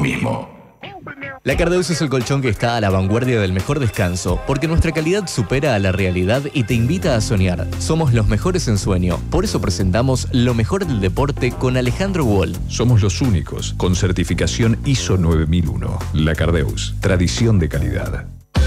mismo. La Cardeus es el colchón que está a la vanguardia del mejor descanso, porque nuestra calidad supera a la realidad y te invita a soñar. Somos los mejores en sueño, por eso presentamos lo mejor del deporte con Alejandro Wall. Somos los únicos con certificación ISO 9001. La Cardeus, tradición de calidad.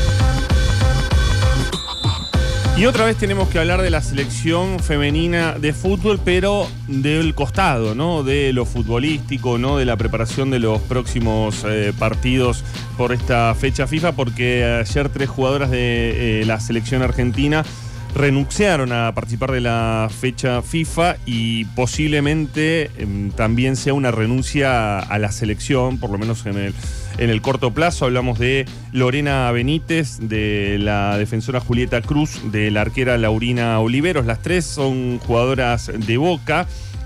Y otra vez tenemos que hablar de la selección femenina de fútbol, pero del costado, ¿no? De lo futbolístico, ¿no? De la preparación de los próximos partidos por esta fecha FIFA, porque ayer 3 jugadoras de la selección argentina renunciaron a participar de la fecha FIFA y posiblemente también sea una renuncia a la selección, por lo menos en el corto plazo. Hablamos de Lorena Benítez, de la defensora Julieta Cruz, de la arquera Laurina Oliveros. Las 3 son jugadoras de Boca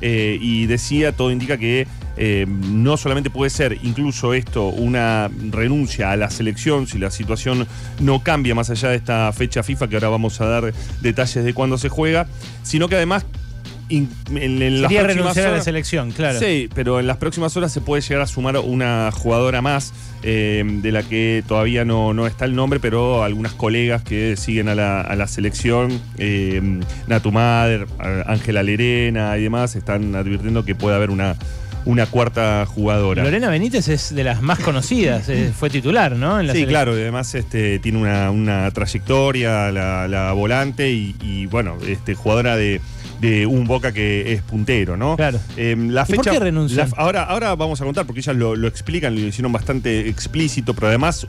y decía, todo indica que no solamente puede ser incluso esto una renuncia a la selección si la situación no cambia más allá de esta fecha FIFA, que ahora vamos a dar detalles de cuándo se juega, sino que además en las sería próximas renunciar horas, a la selección, claro. Sí, pero en las próximas horas se puede llegar a sumar una jugadora más, de la que todavía no está el nombre, pero algunas colegas que siguen a la selección, Natu Mader, Ángela Lerena y demás, están advirtiendo que puede haber una cuarta jugadora. Lorena Benítez es de las más conocidas, fue titular, ¿no? En la selección. Claro, y además tiene una trayectoria, la volante, y bueno, jugadora de un Boca que es puntero, ¿no? Claro. La fecha, ¿Y por qué renuncian? Ahora vamos a contar, porque ellas lo explican, lo hicieron bastante explícito, pero además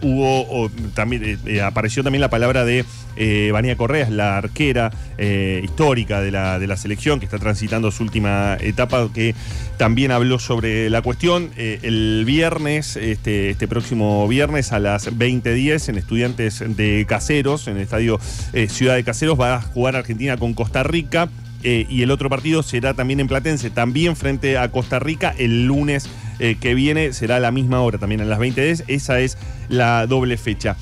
también apareció también la palabra de Vanía Correa, la arquera histórica de la selección, que está transitando su última etapa, que también habló sobre la cuestión. El viernes, este próximo viernes a las 20:10, en Estudiantes de Caseros, en el estadio Ciudad de Caseros, va a jugar Argentina con Costa Rica. Y el otro partido será también en Platense, también frente a Costa Rica, el lunes que viene, será a la misma hora, también a las 20:10. Esa es la doble fecha.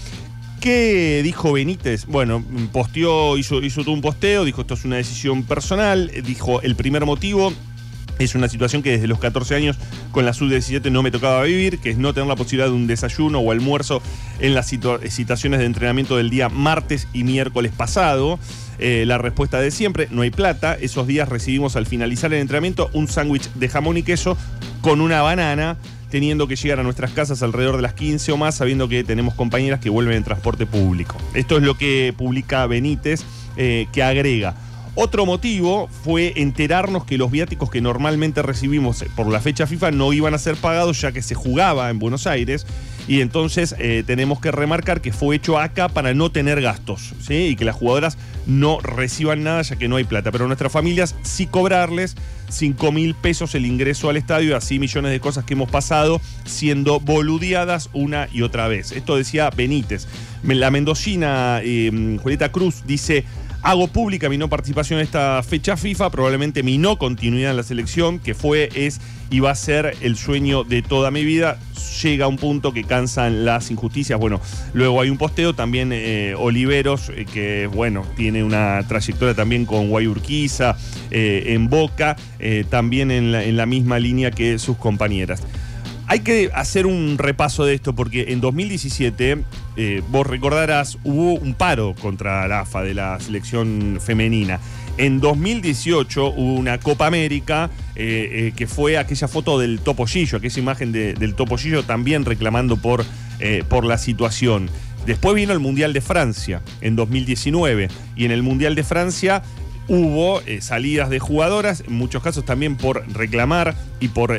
¿Qué dijo Benítez? Bueno, hizo todo un posteo, dijo esto es una decisión personal, dijo el primer motivo es una situación que desde los 14 años con la sub-17 no me tocaba vivir, que es no tener la posibilidad de un desayuno o almuerzo en las citaciones de entrenamiento del día martes y miércoles pasado. La respuesta de siempre, no hay plata. Esos días recibimos al finalizar el entrenamiento un sándwich de jamón y queso con una banana, teniendo que llegar a nuestras casas alrededor de las 15 o más, sabiendo que tenemos compañeras que vuelven en transporte público. Esto es lo que publica Benítez, que agrega: otro motivo fue enterarnos que los viáticos que normalmente recibimos por la fecha FIFA no iban a ser pagados, ya que se jugaba en Buenos Aires, y entonces tenemos que remarcar que fue hecho acá para no tener gastos, ¿sí? Y que las jugadoras no reciban nada, ya que no hay plata, pero a nuestras familias sí cobrarles 5.000 pesos el ingreso al estadio, y así millones de cosas que hemos pasado siendo boludeadas una y otra vez. Esto decía Benítez. La mendocina Julieta Cruz dice: hago pública mi no participación en esta fecha FIFA, probablemente mi no continuidad en la selección, que es y va a ser el sueño de toda mi vida. Llega a un punto que cansan las injusticias. Bueno, luego hay un posteo también, Oliveros, que bueno, tiene una trayectoria también con Guayurquiza, en Boca, también en la misma línea que sus compañeras. Hay que hacer un repaso de esto, porque en 2017, vos recordarás, hubo un paro contra la AFA de la selección femenina. En 2018 hubo una Copa América, que fue aquella foto del Topollillo, aquella imagen del Topollillo también reclamando por la situación. Después vino el Mundial de Francia en 2019, y en el Mundial de Francia hubo salidas de jugadoras, en muchos casos también por reclamar y por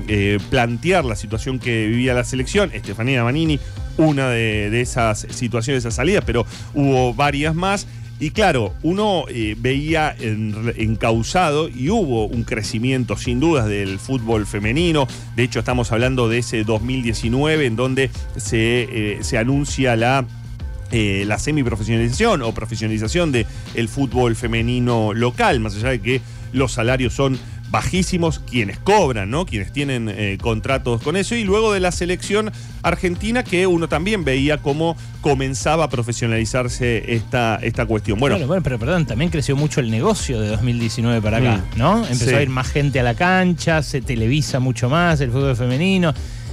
plantear la situación que vivía la selección. Estefanía Manini, una de esas situaciones, esas salidas, pero hubo varias más. Y claro, uno veía encauzado, y hubo un crecimiento sin dudas del fútbol femenino. De hecho, estamos hablando de ese 2019 en donde se anuncia la semiprofesionalización o profesionalización del fútbol femenino local, más allá de que los salarios son bajísimos, quienes cobran, ¿no? Quienes tienen contratos con eso, y luego de la selección argentina, que uno también veía cómo comenzaba a profesionalizarse esta cuestión. Bueno, pero perdón, también creció mucho el negocio de 2019 para acá, ¿no? Empezó a ir más gente a la cancha, se televisa mucho más el fútbol femenino.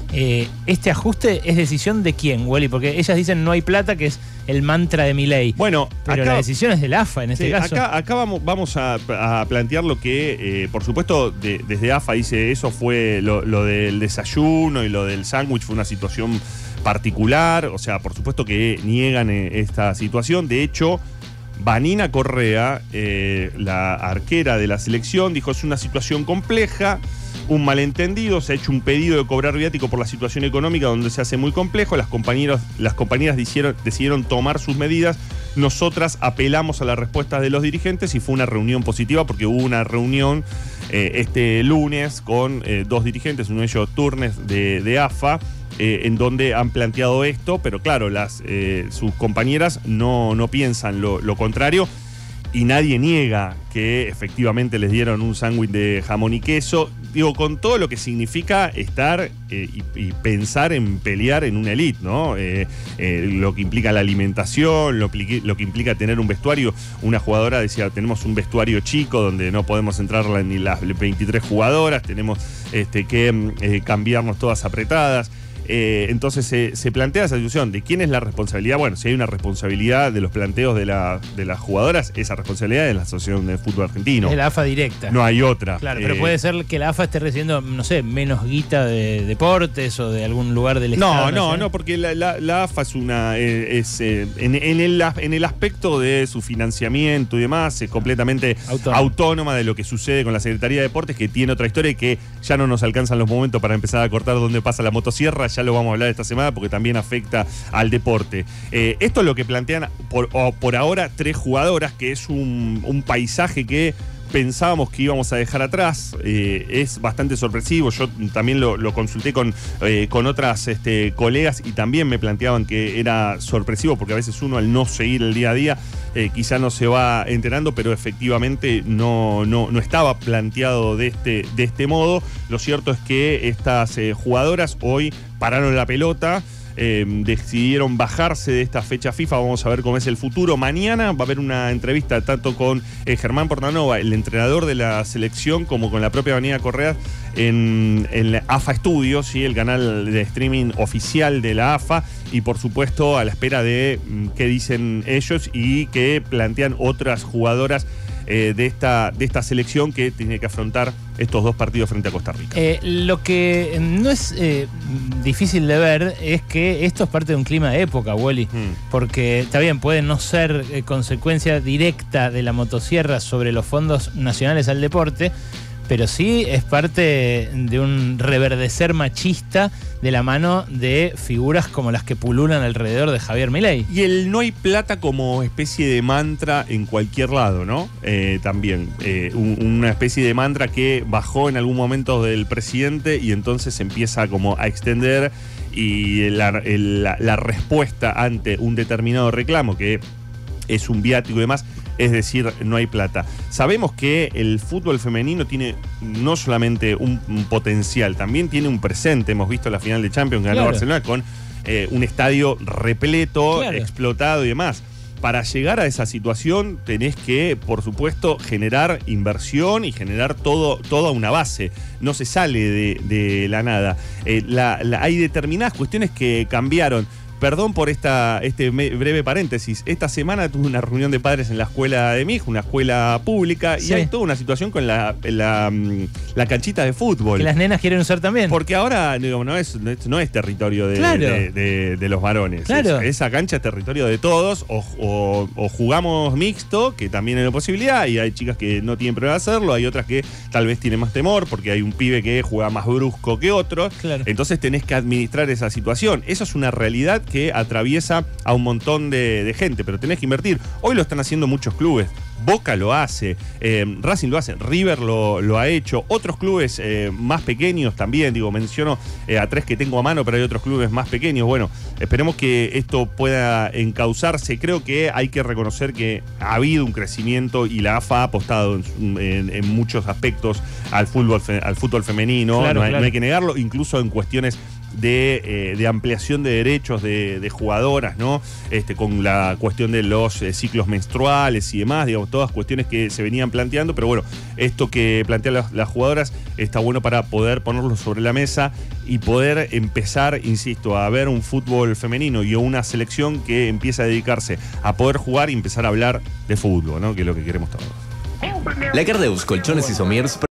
¿Este ajuste es decisión de quién, Wally? Porque ellas dicen no hay plata, que es el mantra de Milei. Bueno, pero acá, la decisión es del AFA en este caso. Acá vamos a plantear lo que, por supuesto, desde AFA dice eso fue lo del desayuno y lo del sándwich fue una situación particular. O sea, por supuesto que niegan esta situación. De hecho, Vanina Correa, la arquera de la selección, dijo es una situación compleja, un malentendido, se ha hecho un pedido de cobrar viático por la situación económica donde se hace muy complejo, las compañeras decidieron tomar sus medidas, nosotras apelamos a las respuestas de los dirigentes y fue una reunión positiva porque hubo una reunión este lunes con dos dirigentes, uno de ellos Turnes de AFA, en donde han planteado esto, pero claro, sus compañeras no piensan lo contrario y nadie niega que efectivamente les dieron un sándwich de jamón y queso. Digo, con todo lo que significa estar y pensar en pelear en una elite, ¿no? Lo que implica la alimentación, lo que implica tener un vestuario. Una jugadora decía, tenemos un vestuario chico donde no podemos entrar ni las 23 jugadoras, tenemos que cambiarnos todas apretadas. Entonces se plantea esa discusión de quién es la responsabilidad. Bueno, si hay una responsabilidad de los planteos de las jugadoras, esa responsabilidad es la Asociación de Fútbol Argentino. Es la AFA directa. No hay otra. Claro, pero puede ser que la AFA esté recibiendo, no sé, menos guita de deportes o de algún lugar del Estado. No, porque la AFA es en el aspecto de su financiamiento y demás, es completamente autónoma de lo que sucede con la Secretaría de Deportes, que tiene otra historia y que ya no nos alcanzan los momentos para empezar a cortar dónde pasa la motosierra. Ya lo vamos a hablar esta semana porque también afecta al deporte. Esto es lo que plantean por ahora 3 jugadoras, que es un paisaje que pensábamos que íbamos a dejar atrás. Es bastante sorpresivo. Yo también lo consulté con otras colegas y también me planteaban que era sorpresivo porque a veces uno al no seguir el día a día quizá no se va enterando, pero efectivamente no estaba planteado de este modo. Lo cierto es que estas jugadoras hoy pararon la pelota, decidieron bajarse de esta fecha FIFA. Vamos a ver cómo es el futuro. Mañana va a haber una entrevista tanto con Germán Portanova, el entrenador de la selección, como con la propia Vanina Correa en la AFA Studios, ¿sí? El canal de streaming oficial de la AFA, y por supuesto a la espera de qué dicen ellos y qué plantean otras jugadoras de esta selección que tiene que afrontar estos 2 partidos frente a Costa Rica. Lo que no es difícil de ver es que esto es parte de un clima de época, Wally, porque está bien, puede no ser consecuencia directa de la motosierra sobre los fondos nacionales al deporte, pero sí es parte de un reverdecer machista de la mano de figuras como las que pululan alrededor de Javier Milei. Y el no hay plata como especie de mantra en cualquier lado, ¿no? También una especie de mantra que bajó en algún momento del presidente y entonces empieza como a extender, y la respuesta ante un determinado reclamo, que es un viático y demás, es decir, no hay plata. Sabemos que el fútbol femenino tiene no solamente un potencial, también tiene un presente. Hemos visto la final de Champions que ganó Barcelona con un estadio repleto, explotado y demás. Para llegar a esa situación tenés que, por supuesto, generar inversión y generar toda una base. No se sale de la nada. Hay determinadas cuestiones que cambiaron. Perdón por este breve paréntesis. Esta semana tuve una reunión de padres en la escuela de mi hijo, una escuela pública, y hay toda una situación con la canchita de fútbol. Que las nenas quieren usar también. Porque ahora no es territorio de los varones. Claro. Esa cancha es territorio de todos, o jugamos mixto, que también hay la posibilidad, y hay chicas que no tienen problema de hacerlo, hay otras que tal vez tienen más temor, porque hay un pibe que juega más brusco que otro. Claro. Entonces tenés que administrar esa situación. Eso es una realidad que atraviesa a un montón de gente, pero tenés que invertir. Hoy lo están haciendo muchos clubes. Boca lo hace, Racing lo hace, River lo ha hecho, otros clubes más pequeños también, menciono a 3 que tengo a mano, pero hay otros clubes más pequeños. Bueno, esperemos que esto pueda encauzarse. Creo que hay que reconocer que ha habido un crecimiento y la AFA ha apostado en muchos aspectos al fútbol femenino. Claro, no hay que negarlo, incluso en cuestiones de ampliación de derechos de jugadoras, ¿no? Con la cuestión de los ciclos menstruales y demás, digamos, todas cuestiones que se venían planteando, pero bueno, esto que plantean las jugadoras está bueno para poder ponerlo sobre la mesa y poder empezar, insisto, a ver un fútbol femenino y una selección que empieza a dedicarse a poder jugar y empezar a hablar de fútbol, ¿no? Que es lo que queremos todos. La Cardeus Colchones y Somiers